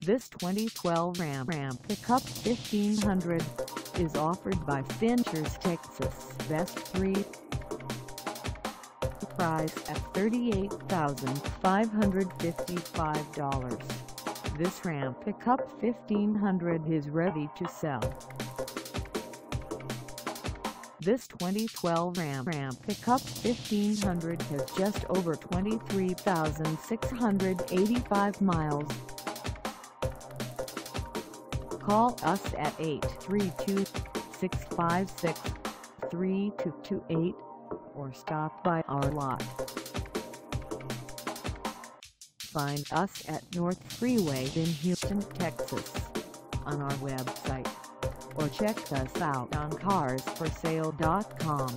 This 2012 Ram Pickup 1500 is offered by Finchers Texas Best 3. Price at $38,555. This Ram Pickup 1500 is ready to sell. This 2012 Ram Pickup 1500 has just over 23,685 miles. Call us at 832-656-3228 or stop by our lot. Find us at North Freeway in Houston, Texas on our website, or check us out on carsforsale.com.